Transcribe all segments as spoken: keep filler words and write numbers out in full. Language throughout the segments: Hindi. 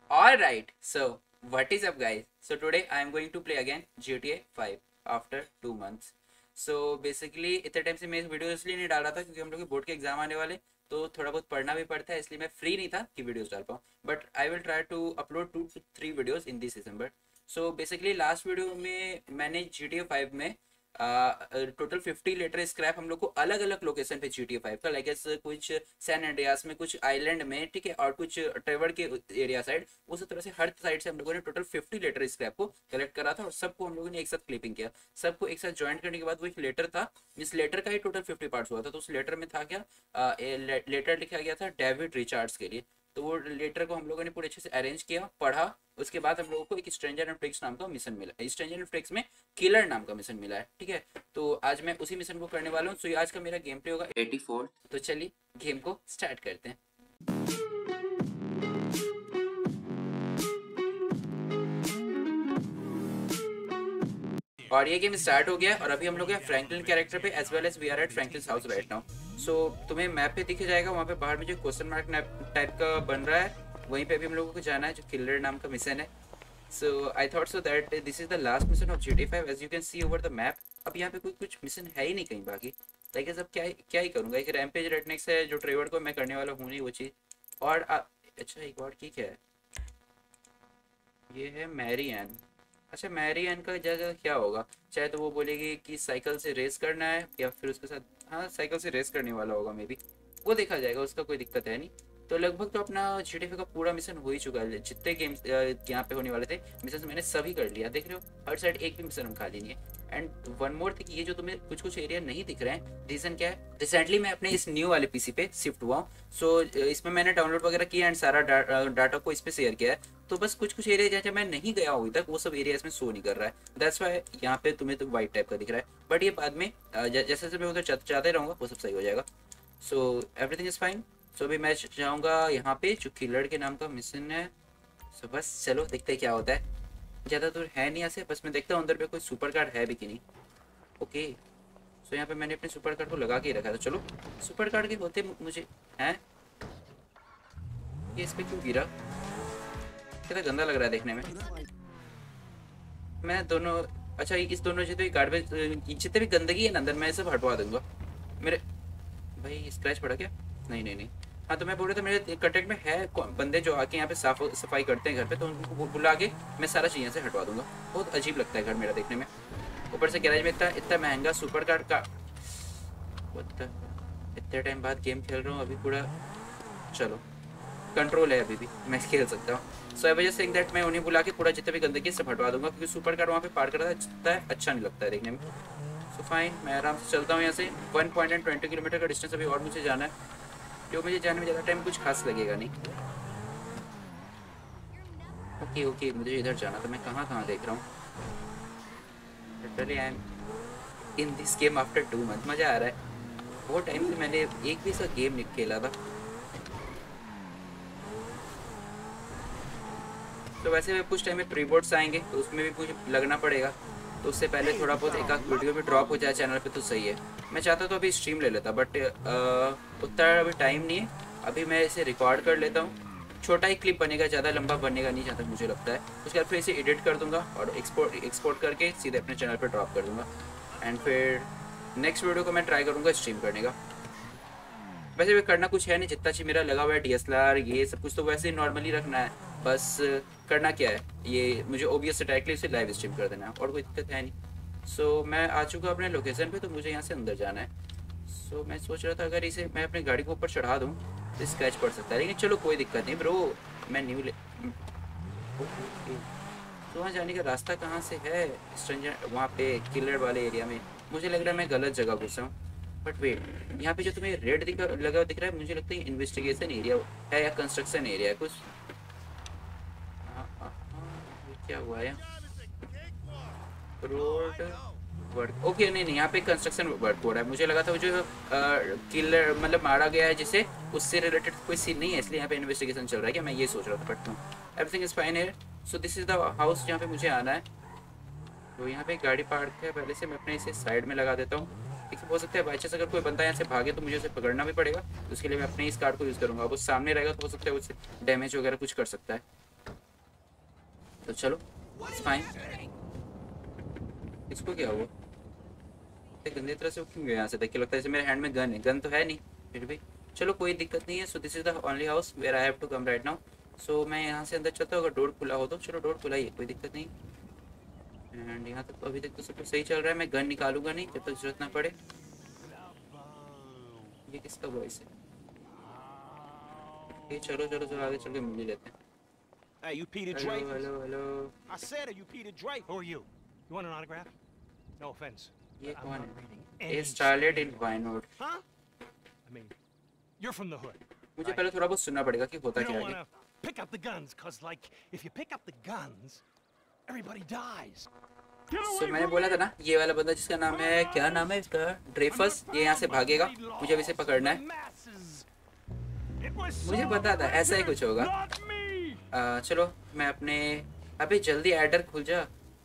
Alright, so what is up guys? So today I am going to play again G T A five after two months. So basically इतने टाइम से मैं इस वीडियो इसलिए नहीं डाल रहा था क्योंकि हम लोग के बोर्ड के एग्जाम आने वाले, तो थोड़ा बहुत पढ़ना भी पड़ता है, इसलिए मैं फ्री नहीं था कि वीडियोस डाल पाऊँ. But I will try to upload two three videos in this December. So basically last video में मैंने जी टी ए फाइव में टोटल फिफ्टी लीटर स्क्रैप हम लोग को अलग अलग लोकेशन पे जी टी ए फाइव का, लाइक कुछ सैन एंड्रियास में, कुछ आइलैंड में, ठीक है, और कुछ ट्रेवर के एरिया साइड, उस तरह से हर साइड से हम लोगों ने टोटल फिफ्टी लीटर स्क्रैप को कलेक्ट करा था और सबको हम लोगों ने एक साथ क्लिपिंग किया. सबको एक साथ ज्वाइंट करने के बाद वो एक लेटर था. इस लेटर का ही टोटल फिफ्टी पार्ट्स हुआ था. तो उस लेटर में था क्या, लेटर लिखा गया था डेविड रिचार्ड्स के लिए. तो वो लेटर को हम लोगों ने पूरे अच्छे से अरेंज किया, पढ़ा. उसके बाद हम लोगों को एक स्ट्रेंजर एंड फ्रिक्स नाम का मिशन मिला. स्ट्रेंजर एंड फ्रिक्स में किलर नाम का मिशन मिला है, ठीक है. तो आज मैं उसी मिशन को करने वाला हूँ. सो आज का मेरा गेम प्ले होगा एटी फोर. तो चलिए गेम को स्टार्ट करते हैं. और ये गेम स्टार्ट हो गया और अभी हम लोग हैं फ्रैंकलिन कैरेक्टर पे, as well as we are at Franklin house right now. So तुम्हें मैप पे दिख जाएगा, वहाँ पे बाहर में जो क्वेश्चन मार्क टाइप का बन रहा है, वहीं पे भी हम लोगों को जाना है, जो किलर नाम का मिशन है. So I thought so that this is the last mission of G T A five, as you can see over the map. अब यहाँ पे कोई कुछ मिशन है ही नहीं कहीं बाकी. लाइक अब क्या क्या ही करूँगा. एक रैमपेज रेडनेक्स है जो ट्रेवर को मैं करने वाला हूँ नहीं वो चीज़. और आ, अच्छा एक और की क्या है, ये है मैरी एन. अच्छा मैरी एन का जगह क्या होगा, चाहे तो वो बोलेगी कि साइकिल से रेस करना है या फिर उसके साथ, हाँ साइकिल से रेस करने वाला होगा मे बी. वो देखा जाएगा, उसका कोई दिक्कत है नहीं. तो लगभग तो अपना जी टी ए का पूरा मिशन हो ही चुका है. जितने गेम्स यहाँ पे होने वाले थे मिशन मैंने सभी कर लिया. देख रहे हो हर साइड एक भी मिशन हम खाली नहीं है. एंड वन मोर थिंग, ये जो तुम्हें कुछ कुछ एरिया नहीं दिख रहे हैं, रीजन क्या है, रिसेंटली मैं अपने इस न्यू वाले पीसी पे शिफ्ट हुआ हूँ. सो इसमें मैंने डाउनलोड वगैरह किया एंड सारा डाटा को इस पे शेयर किया है. तो बस कुछ कुछ एरिया जहाँ मैं नहीं गया हूँ अभी तक, वो सब एरिया इसमें शो नहीं कर रहा है. दैट्स वाई यहाँ पे तुम्हें तो वाइट टाइप का दिख रहा है. बट ये बाद में जैसे जैसे मैं उधर जाते रहूँगा वो सब सही हो जाएगा. So everything is fine. So अभी मैं जाऊँगा यहाँ पे जो किलर के नाम का मिशन है. सो बस चलो देखते हैं क्या होता है. ज़्यादा दूर है नहीं यहाँ से, बस मैं देखता हूँ अंदर पे कोई सुपर कार्ड है भी कि नहीं. ओके. सो यहाँ पे मैंने अपने सुपर कार्ड को लगा के ही रखा था. चलो सुपर कार्ड के होते मुझे हैं, ये इस पर क्यों गिरा, कितना गंदा लग रहा है देखने में. मैं दोनों, अच्छा इस दोनों जितने गार्बेज जितने भी गंदगी है ना अंदर, मैं सब हटवा दूंगा. मेरे भाई स्क्रैच पड़ा क्या, नहीं नहीं नहीं. हाँ तो मैं बोल रहा था मेरे कंटेक्ट में है बंदे जो आके यहाँ पे साफ सफाई करते हैं घर पे, तो उनको बुला के मैं सारा चीज़ें से हटवा दूंगा. बहुत अजीब लगता है घर मेरा देखने में. ऊपर से गैरेज में इतना इतना महंगा सुपर कार्ड का, इतने टाइम बाद गेम खेल रहा हूँ अभी पूरा. चलो कंट्रोल है अभी भी, मैं खेल सकता हूँ. सो आई वजह से दैट मैं उन्हें बुला के पूरा जितना भी गंदगी सब हटवा दूंगा, क्योंकि सुपर कार्ड वहाँ पे पार करता है अच्छा नहीं लगता है देखने में. सो फाइन, मैं आराम से चलता हूँ यहाँ से. One point and twenty kilometre का डिस्टेंस अभी और मुझे जाना है, जो मुझे जाने में ज़्यादा टाइम कुछ खास लगेगा नहीं. ओके ओके मुझे इधर जाना था. मैं कहाँ कहाँ देख रहा हूँ. Literally I am in this game after two month. मज़ा आ रहा है. बहुत टाइम से मैंने एक भी सा गेम नहीं खेला था. तो वैसे भी कुछ टाइम में प्री बोर्ड्स आएंगे तो उसमें भी मुझे लगना पड़ेगा. तो उससे पहले थोड़ा बहुत एक आध वीडियो भी ड्रॉप हो जाए चैनल पे तो सही है. मैं चाहता तो अभी स्ट्रीम ले लेता, बट उतना अभी टाइम नहीं है. अभी मैं इसे रिकॉर्ड कर लेता हूँ. छोटा ही क्लिप बनेगा, ज़्यादा लंबा बनेगा नहीं जहाँ तक मुझे लगता है. उसके बाद फिर इसे एडिट कर दूँगा और एक्सपोर्ट एक्सपोर्ट करके सीधे अपने चैनल पर ड्रॉप कर दूँगा. एंड फिर नेक्स्ट वीडियो को मैं ट्राई करूँगा स्ट्रीम करने का. वैसे भी करना कुछ है नहीं, जितना चीज मेरा लगा हुआ है डी एस एल आर ये सब कुछ तो वैसे ही नॉर्मली रखना है. बस करना क्या है, ये मुझे ओ बी एस से डायरेक्टली इसे लाइव स्ट्रीम कर देना है और कोई दिक्कत है नहीं. सो so, मैं आ चुका अपने लोकेशन पे, तो मुझे यहाँ से अंदर जाना है. सो so, मैं सोच रहा था अगर इसे मैं अपनी गाड़ी को ऊपर चढ़ा दूँ तो स्क्रैच पड़ सकता है, लेकिन चलो कोई दिक्कत नहीं ब्रो. मैं न्यू ले तो वहाँ जाने का रास्ता कहाँ से है, स्ट्रेंजर वहाँ पे किलर वाले एरिया में. मुझे लग रहा है मैं गलत जगह घुसा हूँ. बट वेट, यहाँ पे जो तुम्हें रेड दिखा लगा दिख रहा है, मुझे लगता है इन्वेस्टिगेशन एरिया है या कंस्ट्रक्शन एरिया है कुछ. हाँ हाँ हाँ, ये क्या हुआ है रोड वर्क. ओके नहीं नहीं, यहाँ पे कंस्ट्रक्शन वर्क हो रहा है. मुझे लगा था वो जो किलर मतलब मारा गया है जिसे, उससे रिलेटेड कोई सीन नहीं है, इसलिए यहाँ पे इन्वेस्टिगेशन चल रहा है क्या, मैं ये सोच रहा था. बट एवरीथिंग इज फाइन है. So this is the house जहाँ पे मुझे आना है. तो यहाँ पे गाड़ी पार्क है, पहले से मैं अपने इसे साइड में लगा देता हूँ. देखिए हो सकता है बाई चांस अगर कोई बंदा यहाँ से भागे तो मुझे उसे पकड़ना भी पड़ेगा. तो उसके लिए मैं अपने इस कार्ड को यूज़ करूँगा. वो सामने रहेगा तो हो सकता है उससे डैमेज वगैरह कुछ कर सकता है. तो चलो फाइन। इसको क्या हुआ? इतने गंदे तरह से वो क्यों गया यहाँ से? देख के लगता है जैसे मेरे हैंड में गन है। गन तो है नहीं फिर भी। चलो कोई दिक्कत नहीं है। So this is the only house where I have to come right now. So मैं यहाँ से अंदर चलता हूँ, अगर डोर खुला हो तो। चलो डोर खुला ही है, कोई दिक्कत नहीं। एंड यहाँ तक तो अभी तक तो सब कुछ सही चल रहा है। मैं गन निकालूंगा नहीं जब तक जरूरत ना पड़े। ये किसका वॉइस है? ये चलो चलो चलो आगे चल के मिल ही लेते हैं। Hey, you Peter hello Drake? Hello hello. I said, are you Peter Drake? Who are you? You want an autograph? No offense. ये but I'm कौन not है? reading a any starlet in spam. Vinewood. Huh? I mean, you're from the hood. मुझे right? पहले थोड़ा बहुत सुनना पड़ेगा कि होता You क्या don't है want to pick up the guns, cause like, if you pick up the guns, everybody dies. Get so away मैंने from बोला था me! ना, ये वाला बंदा जिसका नाम है, क्या नाम है इसका, ड्रेफस, ये यहाँ से भागेगा। मुझे अब इसे पकड़ना है। मुझे पता था ऐसा ही कुछ होगा। आ, चलो मैं अपने, अबे जल्दी एडर खुल जा।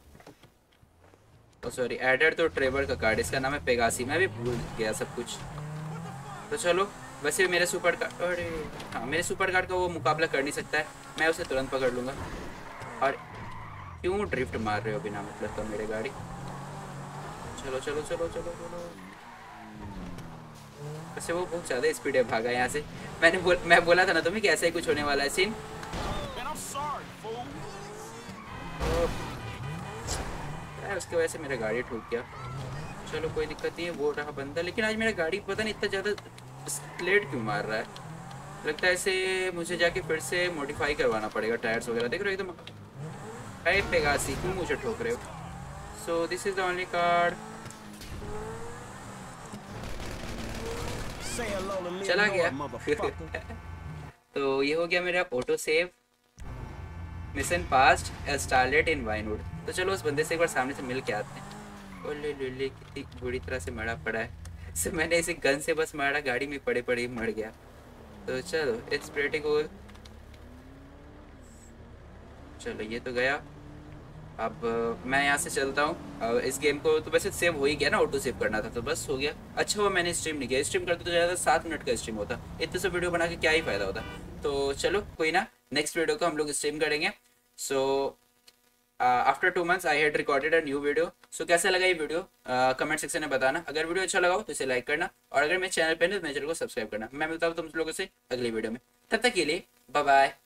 ओ सॉरी, एडर तो ट्रेवर का कार्ड, इसका नाम है पेगासी। मैं भी भूल गया सब कुछ। तो चलो, वैसे मेरे सुपर कार्ड, अरे हाँ, मेरे सुपर कार्ड का वो मुकाबला कर नहीं सकता है। मैं उसे तुरंत पकड़ लूँगा। और क्यों ड्रिफ्ट मार रहे हो बिना मतलब का मेरे गाड़ी? चलो चलो चलो चलो चलो। वैसे वो बहुत ज़्यादा स्पीड है भागा यहाँ से। मैंने बोल मैं बोला था ना तुम्हें कि ऐसा ही कुछ होने वाला है सीन। यार उसकी वजह से मेरा गाड़ी ठुक गया। चलो कोई दिक्कत नहीं है। वो रहा बंदा, लेकिन आज मेरा गाड़ी पता नहीं इतना ज़्यादा स्लेट क्यों मार रहा है। लगता है इसे मुझे जाके फिर से मॉडिफाई करवाना पड़ेगा, टायर्स वगैरह। देख रहे हो एकदम टाइप पेगासी, क्यों मुझे ठोक रहे हो? So this is the only card. चला गया। तो ये हो गया मेरा auto save. Mission past starlet in Vinewood. तो चलो उस बंदे से एक बार सामने से मिल के आते हैं। ओ ले ले ले, कितनी बुरी तरह से मरा पड़ा है। सो मैंने इसे गन से बस मारा, गाड़ी में पड़े पड़े मर गया। तो चलो इट्स प्रीटी कूल। चलो ये तो गया। अब मैं यहाँ से चलता हूँ। इस गेम को तो वैसे सेव हो ही गया ना, ऑटो सेव करना था तो बस हो गया। अच्छा हुआ मैंने स्ट्रीम नहीं किया। स्ट्रीम करते तो ज़्यादा सात मिनट का स्ट्रीम होता, इतने से वीडियो बना के क्या ही फ़ायदा होता। तो चलो कोई ना, नेक्स्ट वीडियो को हम लोग स्ट्रीम करेंगे। So after two months I had recorded a new video. So कैसा लगा ये वीडियो कमेंट सेक्शन में बताना। अगर वीडियो अच्छा लगा हो तो इसे लाइक करना, और अगर मेरे चैनल पर नहीं तो मेरे चैनल को सब्सक्राइब करना। मैं मिलता हूँ तुम लोगों से अगली वीडियो में। तब तक के लिए बाय बाय।